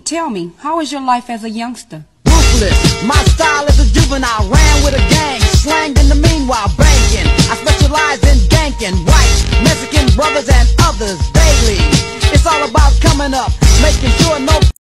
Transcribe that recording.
Tell me, how was your life as a youngster? Ruthless, my style is a juvenile. Ran with a gang, slang in the meanwhile, banking. I specialize in ganking white, Mexican brothers and others daily. It's all about coming up, making sure no